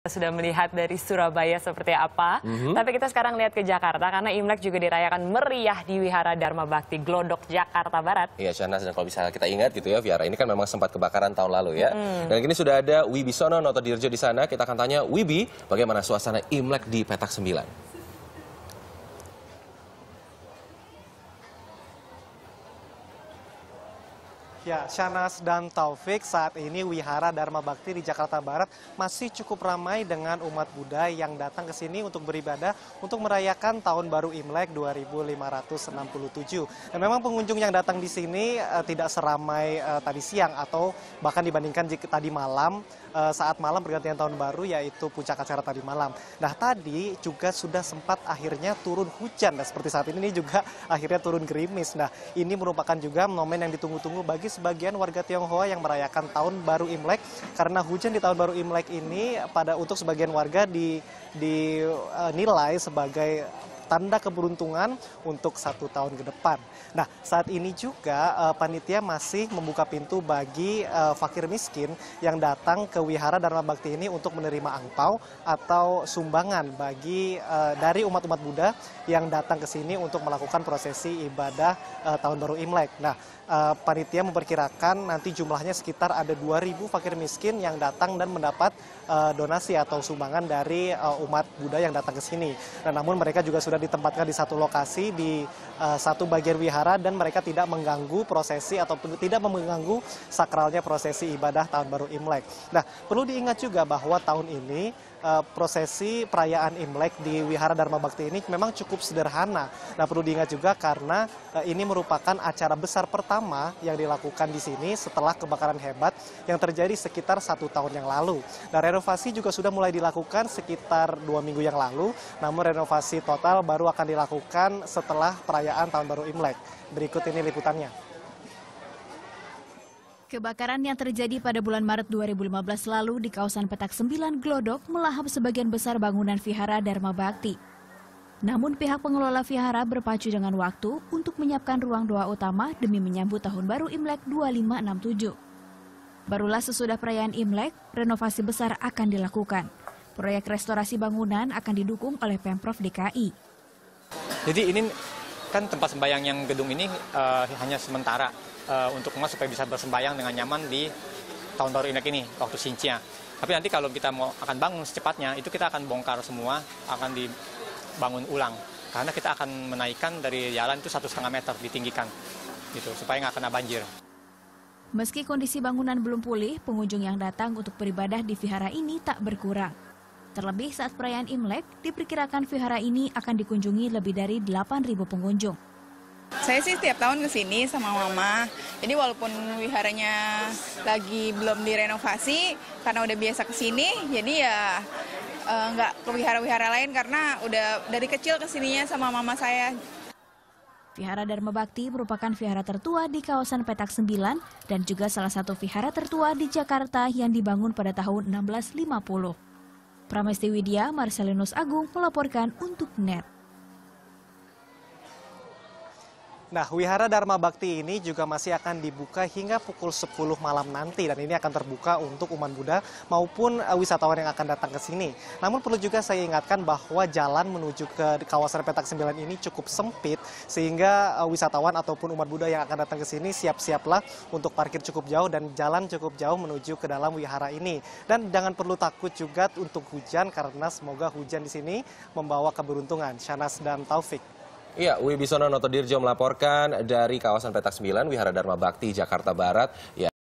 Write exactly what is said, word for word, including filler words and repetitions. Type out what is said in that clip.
Sudah melihat dari Surabaya seperti apa, mm-hmm. tapi kita sekarang lihat ke Jakarta karena Imlek juga dirayakan meriah di Wihara Dharma Bakti Glodok, Jakarta Barat. Iya, Syahnas, dan kalau bisa kita ingat gitu ya, Vihara ini kan memang sempat kebakaran tahun lalu ya. Mm. Dan kini sudah ada Wibisono Notodirjo di sana. Kita akan tanya Wibi, bagaimana suasana Imlek di Petak Sembilan? Ya, Syahnas dan Taufik, saat ini Wihara Dharma Bakti di Jakarta Barat masih cukup ramai dengan umat Buddha yang datang ke sini untuk beribadah untuk merayakan Tahun Baru Imlek dua ribu lima ratus enam puluh tujuh. Dan memang pengunjung yang datang di sini uh, tidak seramai uh, tadi siang atau bahkan dibandingkan jika tadi malam, uh, saat malam pergantian Tahun Baru, yaitu puncak acara tadi malam. Nah, tadi juga sudah sempat akhirnya turun hujan. Nah, seperti saat ini juga akhirnya turun gerimis. Nah, ini merupakan juga momen yang ditunggu-tunggu bagi sebagian warga Tionghoa yang merayakan Tahun Baru Imlek, karena hujan di Tahun Baru Imlek ini pada untuk sebagian warga dinilai sebagai tanda keberuntungan untuk satu tahun ke depan. Nah, saat ini juga uh, panitia masih membuka pintu bagi uh, fakir miskin yang datang ke Wihara Dharma Bakti ini untuk menerima angpau atau sumbangan bagi uh, dari umat-umat Buddha yang datang ke sini untuk melakukan prosesi ibadah uh, Tahun Baru Imlek. Nah, uh, panitia memperkirakan nanti jumlahnya sekitar ada dua ribu fakir miskin yang datang dan mendapat uh, donasi atau sumbangan dari uh, umat Buddha yang datang ke sini. Nah, namun mereka juga sudah ditempatkan di satu lokasi di uh, satu bagian wihara dan mereka tidak mengganggu prosesi ataupun tidak mengganggu sakralnya prosesi ibadah Tahun Baru Imlek. Nah, perlu diingat juga bahwa tahun ini uh, prosesi perayaan Imlek di Wihara Dharma Bakti ini memang cukup sederhana. Nah, perlu diingat juga karena uh, ini merupakan acara besar pertama yang dilakukan di sini setelah kebakaran hebat yang terjadi sekitar satu tahun yang lalu. Nah, renovasi juga sudah mulai dilakukan sekitar dua minggu yang lalu, namun renovasi total baru akan dilakukan setelah perayaan Tahun Baru Imlek. Berikut ini liputannya. Kebakaran yang terjadi pada bulan Maret dua ribu lima belas lalu di kawasan Petak Sembilan Glodok melahap sebagian besar bangunan Vihara Dharma Bakti. Namun pihak pengelola vihara berpacu dengan waktu untuk menyiapkan ruang doa utama demi menyambut Tahun Baru Imlek dua ribu lima ratus enam puluh tujuh. Barulah sesudah perayaan Imlek, renovasi besar akan dilakukan. Proyek restorasi bangunan akan didukung oleh Pemprov D K I. Jadi ini kan tempat sembahyang yang gedung ini uh, hanya sementara uh, untuk umat supaya bisa bersembahyang dengan nyaman di Tahun Baru Imlek ini, waktu Xinjia. Tapi nanti kalau kita mau akan bangun secepatnya, itu kita akan bongkar semua, akan dibangun ulang. Karena kita akan menaikkan dari jalan itu satu setengah meter, ditinggikan, gitu, supaya nggak kena banjir. Meski kondisi bangunan belum pulih, pengunjung yang datang untuk beribadah di vihara ini tak berkurang. Terlebih saat perayaan Imlek, diperkirakan vihara ini akan dikunjungi lebih dari delapan ribu pengunjung. Saya sih setiap tahun ke sini sama mama, jadi walaupun wiharanya lagi belum direnovasi, karena udah biasa ke sini, jadi ya eh, nggak ke wihara-wihara lain karena udah dari kecil ke sininya sama mama saya. Vihara Dharma Bakti merupakan vihara tertua di kawasan Petak Sembilan dan juga salah satu vihara tertua di Jakarta yang dibangun pada tahun enam belas lima puluh. Pramesti Widya, Marcelinus Agung melaporkan untuk N E T. Nah, Wihara Dharma Bakti ini juga masih akan dibuka hingga pukul sepuluh malam nanti, dan ini akan terbuka untuk umat Buddha maupun wisatawan yang akan datang ke sini. Namun perlu juga saya ingatkan bahwa jalan menuju ke kawasan Petak Sembilan ini cukup sempit, sehingga wisatawan ataupun umat Buddha yang akan datang ke sini siap-siaplah untuk parkir cukup jauh dan jalan cukup jauh menuju ke dalam wihara ini. Dan jangan perlu takut juga untuk hujan, karena semoga hujan di sini membawa keberuntungan. Syahnas dan Taufik. Iya, Wibisono Notodirjo melaporkan dari kawasan Petak Sembilan, Wihara Dharma Bakti, Jakarta Barat. Ya.